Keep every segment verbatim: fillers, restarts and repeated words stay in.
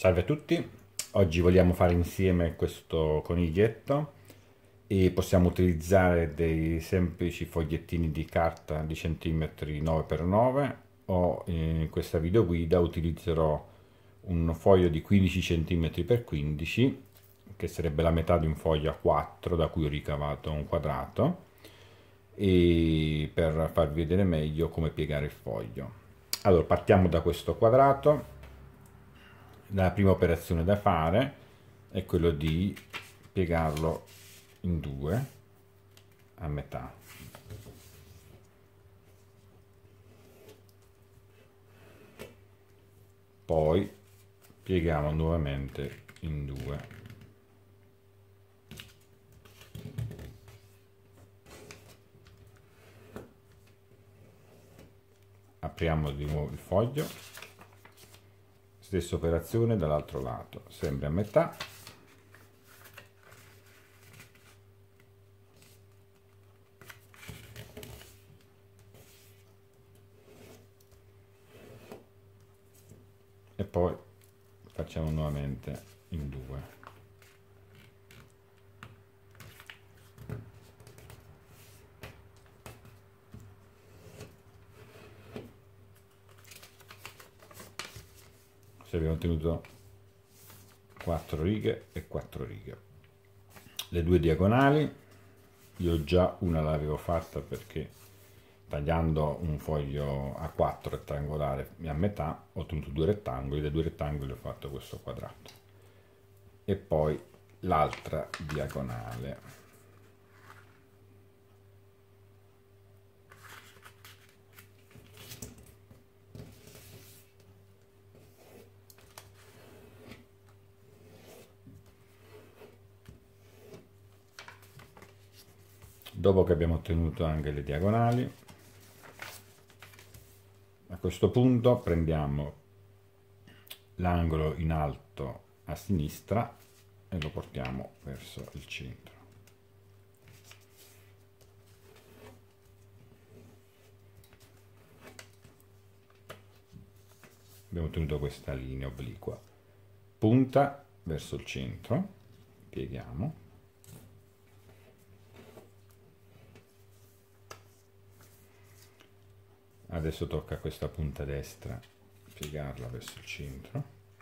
Salve a tutti, oggi vogliamo fare insieme questo coniglietto e possiamo utilizzare dei semplici fogliettini di carta di centimetri nove per nove o in questa videoguida utilizzerò un foglio di quindici centimetri per quindici che sarebbe la metà di un foglio A quattro da cui ho ricavato un quadrato e per farvi vedere meglio come piegare il foglio. Allora partiamo da questo quadrato. La prima operazione da fare è quello di piegarlo in due a metà. Poi pieghiamo nuovamente in due. Apriamo di nuovo il foglio. Stessa operazione dall'altro lato, sempre a metà. E poi facciamo nuovamente in due. Se abbiamo ottenuto quattro righe e quattro righe. Le due diagonali, io già una l'avevo fatta perché tagliando un foglio A quattro rettangolare a metà ho ottenuto due rettangoli, dai due rettangoli ho fatto questo quadrato. E poi l'altra diagonale. Dopo che abbiamo ottenuto anche le diagonali, a questo punto prendiamo l'angolo in alto a sinistra e lo portiamo verso il centro. Abbiamo ottenuto questa linea obliqua. Punta verso il centro, pieghiamo. Adesso tocca a questa punta destra piegarla verso il centro.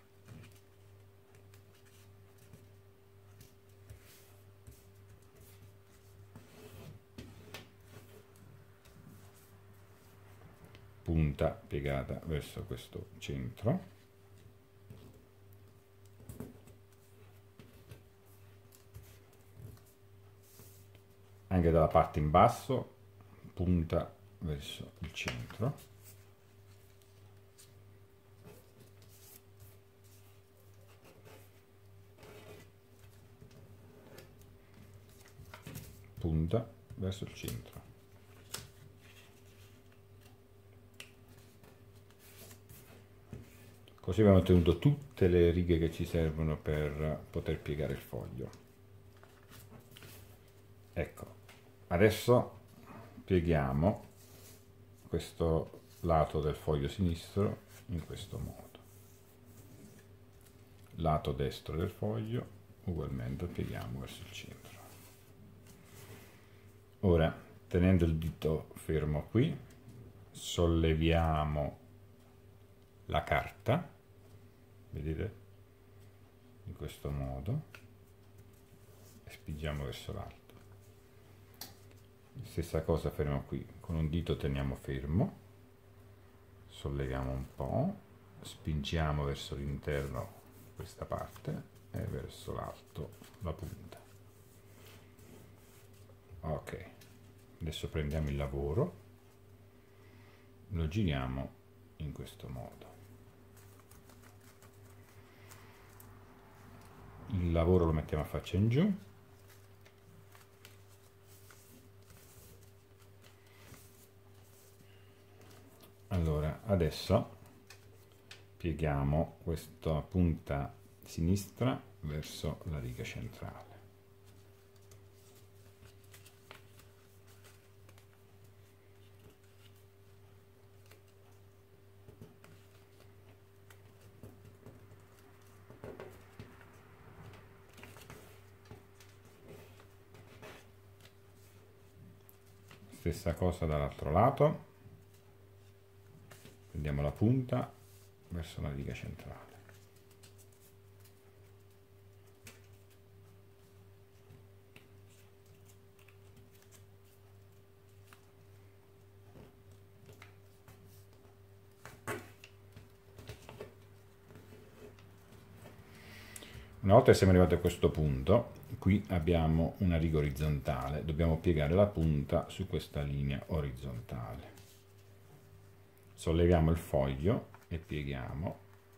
Punta piegata verso questo centro. Anche dalla parte in basso, punta verso il centro. Punta verso il centro. Così abbiamo ottenuto tutte le righe che ci servono per poter piegare il foglio. Ecco, adesso pieghiamo questo lato del foglio sinistro in questo modo. Lato destro del foglio ugualmente pieghiamo verso il centro. Ora, tenendo il dito fermo qui, solleviamo la carta, vedete, in questo modo, e spingiamo verso l'alto. Stessa cosa faremo qui, con un dito teniamo fermo, solleviamo un po', spingiamo verso l'interno questa parte e verso l'alto la punta. Ok, adesso prendiamo il lavoro, lo giriamo in questo modo. Il lavoro lo mettiamo a faccia in giù. Allora, adesso pieghiamo questa punta sinistra verso la riga centrale. Stessa cosa dall'altro lato, prendiamo la punta verso la riga centrale. Una volta che siamo arrivati a questo punto, qui abbiamo una riga orizzontale, dobbiamo piegare la punta su questa linea orizzontale. Solleviamo il foglio e pieghiamo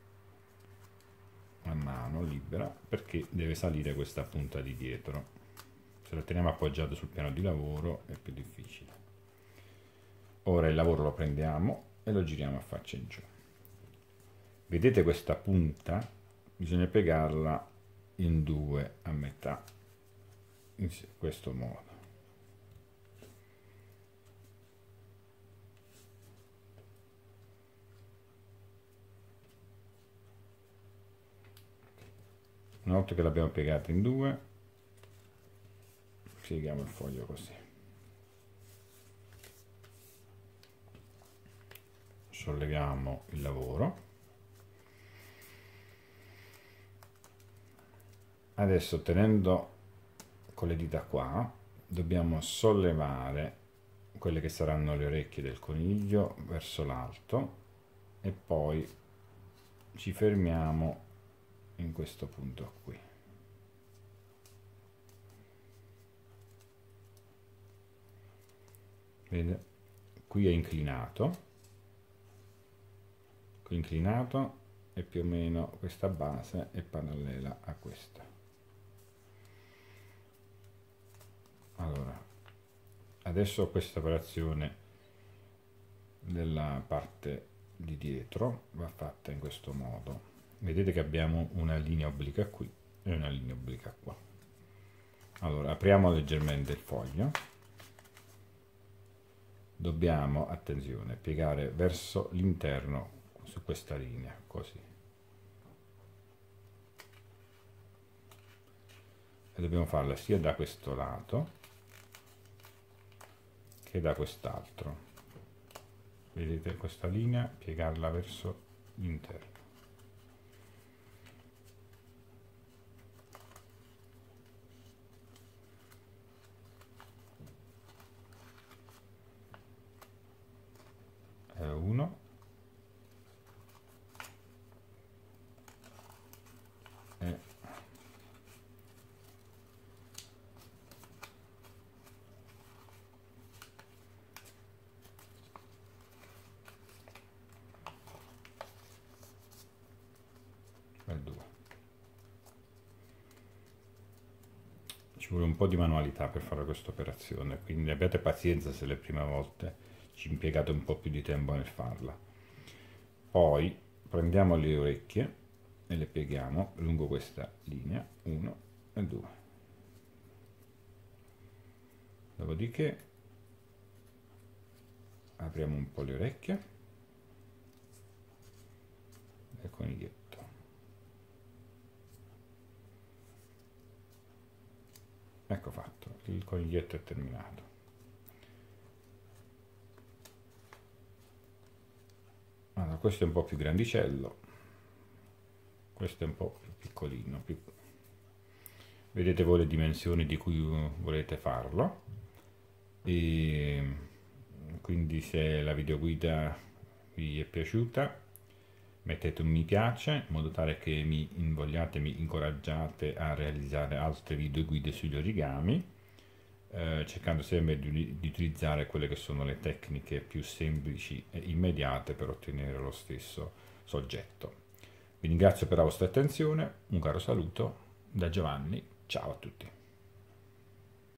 a mano libera perché deve salire questa punta di dietro. Se la teniamo appoggiata sul piano di lavoro è più difficile. Ora il lavoro lo prendiamo e lo giriamo a faccia in giù. Vedete questa punta? Bisogna piegarla in due a metà, in questo modo. Una volta che l'abbiamo piegata in due, pieghiamo il foglio così. Solleviamo il lavoro. Adesso, tenendo con le dita qua, dobbiamo sollevare quelle che saranno le orecchie del coniglio verso l'alto e poi ci fermiamo in questo punto qui. Vedete? Qui è inclinato, qui inclinato e più o meno questa base è parallela a questa. Allora, adesso questa operazione della parte di dietro va fatta in questo modo. Vedete che abbiamo una linea obliqua qui e una linea obliqua qua. Allora, apriamo leggermente il foglio. Dobbiamo, attenzione, piegare verso l'interno su questa linea, così. E dobbiamo farla sia da questo lato che da quest'altro. Vedete questa linea, piegarla verso l'interno. E uno. E due. Ci vuole un po' di manualità per fare questa operazione, quindi abbiate pazienza se le prime volte ci impiegate un po' più di tempo nel farla. Poi prendiamo le orecchie e le pieghiamo lungo questa linea, uno e due. Dopodiché apriamo un po' le orecchie e il coniglietto. Ecco fatto, il coniglietto è terminato. Allora, questo è un po' più grandicello, questo è un po' più piccolino, più... vedete voi le dimensioni di cui volete farlo, e quindi se la videoguida vi è piaciuta mettete un mi piace in modo tale che mi invogliate, mi incoraggiate a realizzare altre videoguide sugli origami, eh, cercando sempre di, di utilizzare quelle che sono le tecniche più semplici e immediate per ottenere lo stesso soggetto. Vi ringrazio per la vostra attenzione, un caro saluto da Giovanni, ciao a tutti.